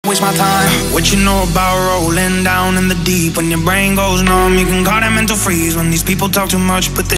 Waste my time. What you know about rolling down in the deep? When your brain goes numb, you can call that mental freeze. When these people talk too much, but